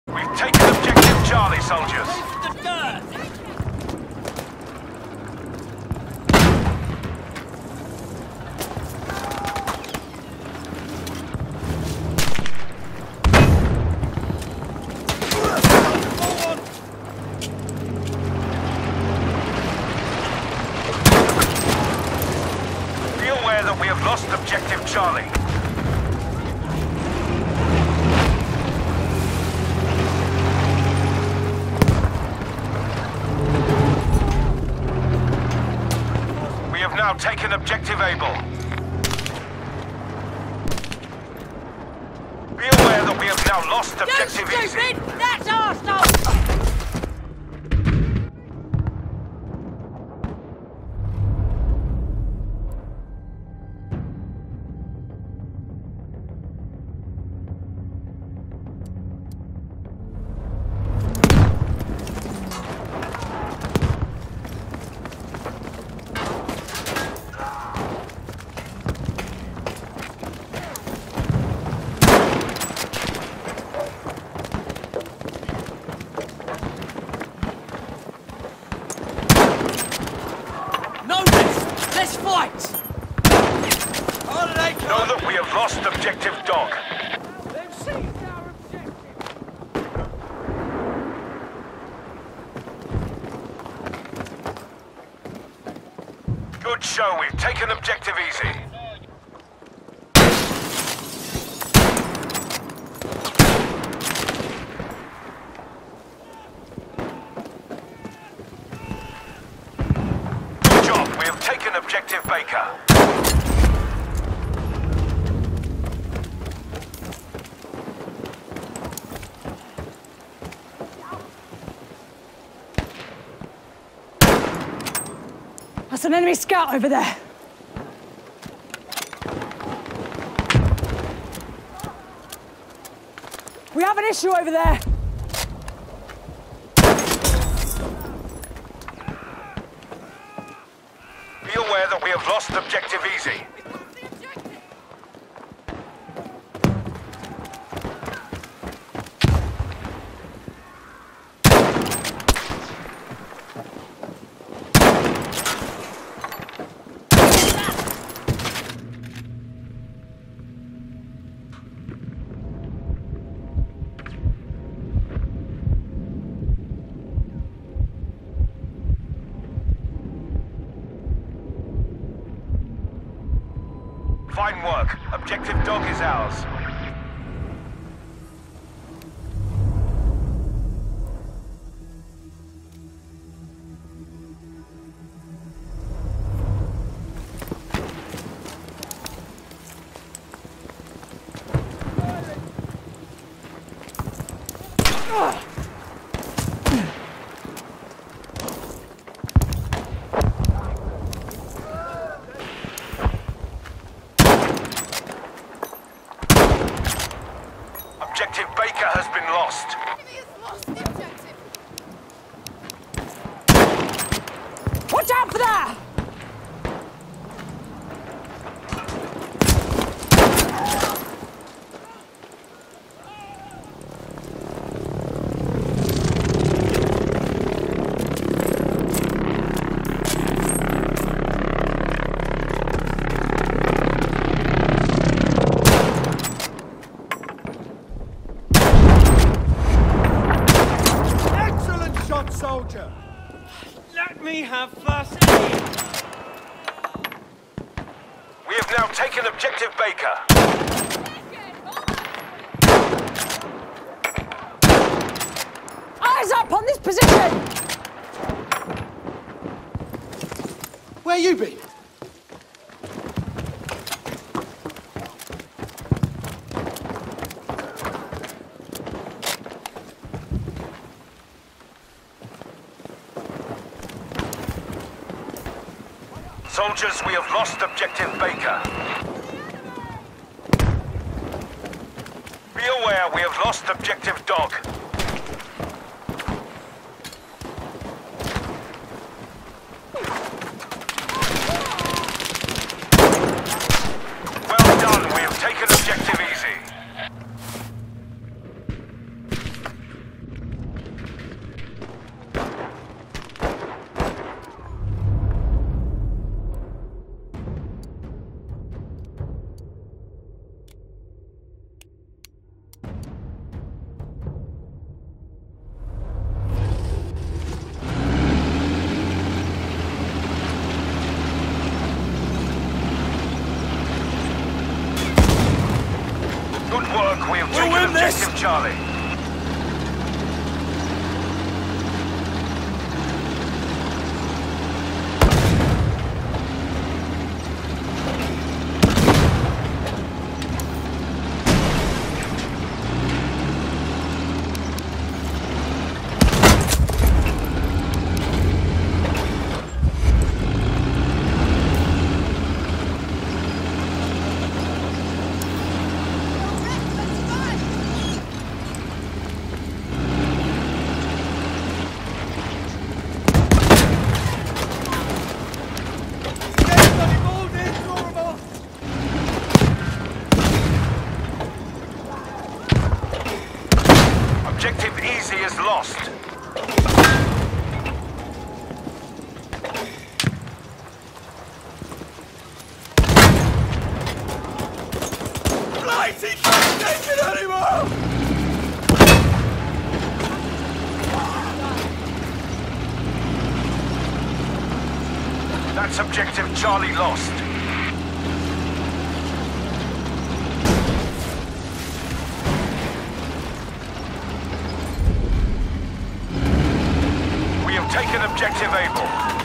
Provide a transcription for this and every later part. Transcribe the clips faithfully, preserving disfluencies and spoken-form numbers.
We've taken objective Charlie, soldiers. The dirt! Be aware that we have lost objective Charlie. We have now taken objective Able. Be aware that we have now lost objective You Easy. stupid! That's arsehole! Let's fight! Know that we have lost objective Dog. They've seized our objective! Good show, we've taken objective Easy. Good job, we have taken objective Baker. That's an enemy scout over there. We have an issue over there. Be aware that we have lost objective Easy. Fine work. Objective Dog is ours. Objective Baker has been lost. Watch out for that! Soldier! Let me have first aid! We have now taken objective Baker. Eyes up on this position! Where you been? Soldiers, we have lost objective Baker. Be aware, we have lost objective Dog. Well done, we have taken objective Easy. Charlie. Objective Easy is lost. Blight, he can't take it anymore! That's Objective Charlie lost. We have taken Objective Able.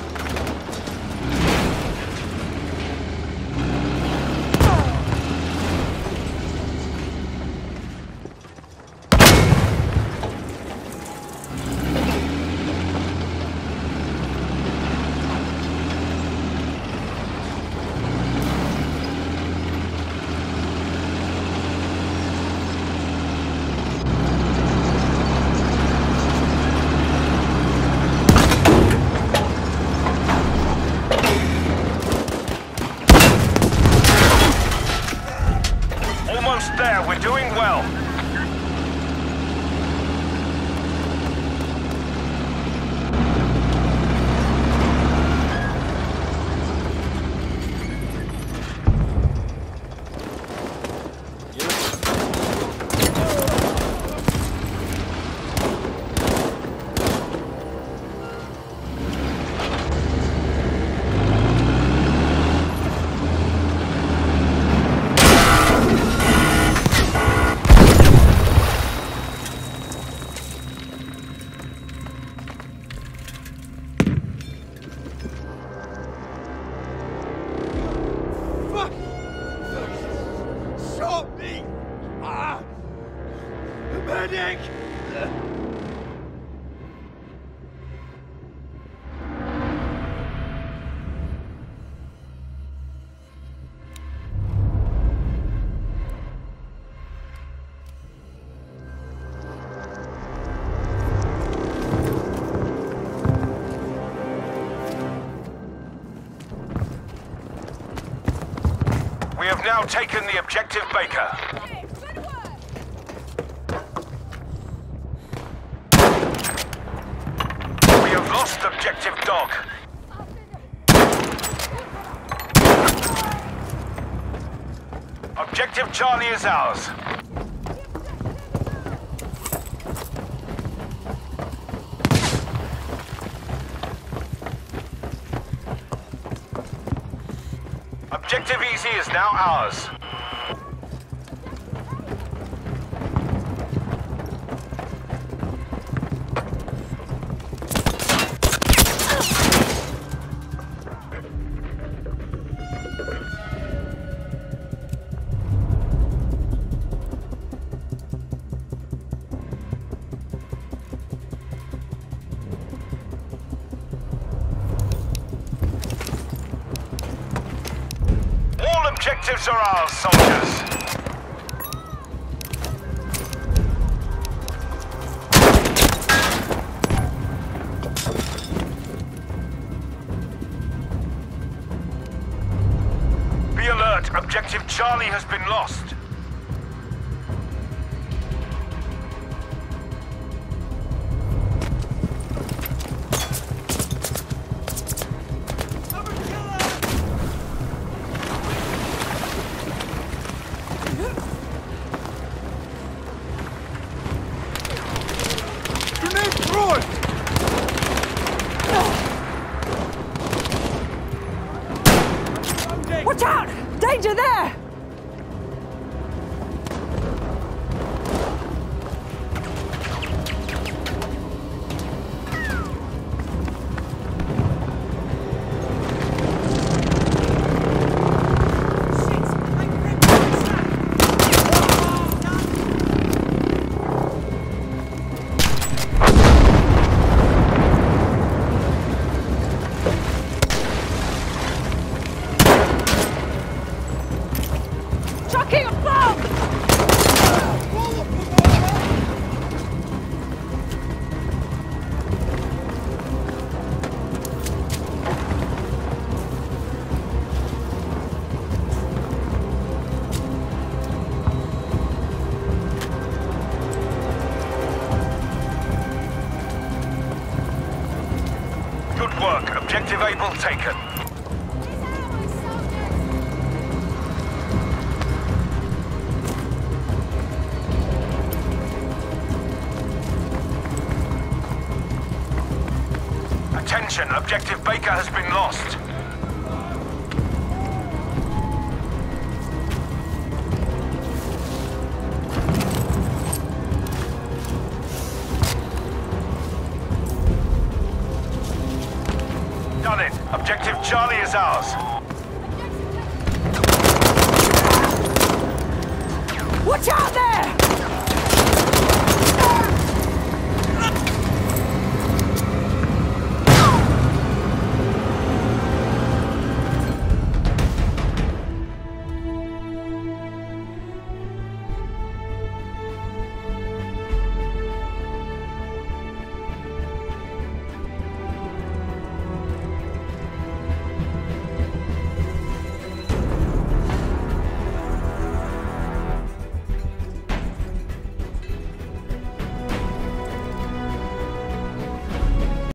Almost there, we're doing well. Fuck! Shot me! Ah! Medic! We have now taken the Objective Baker. We have lost Objective Dog. Objective Charlie is ours. Objective Easy is now ours. Objectives are ours, soldiers. Be alert, Objective Charlie has been lost. Watch out! Danger there! work. Objective Able taken. Attention, Objective Baker has been lost. Done it. Objective Charlie is ours. Watch out there!